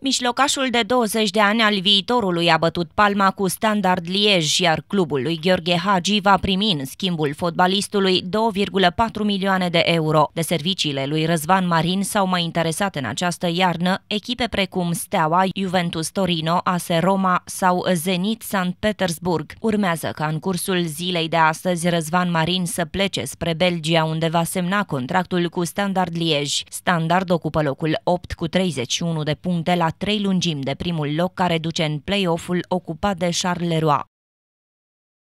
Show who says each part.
Speaker 1: Mijlocașul de 20 de ani al viitorului a bătut palma cu Standard Liège, iar clubul lui Gheorghe Hagi va primi în schimbul fotbalistului 2,4 milioane de euro. De serviciile lui Răzvan Marin s-au mai interesat în această iarnă echipe precum Steaua, Juventus Torino, AS Roma sau Zenit Sankt Petersburg. Urmează ca în cursul zilei de astăzi Răzvan Marin să plece spre Belgia, unde va semna contractul cu Standard Liège. Standard ocupă locul 8 cu 31 de puncte la 3 lungimi de primul loc, care duce în play-off-ul ocupat de Charleroi.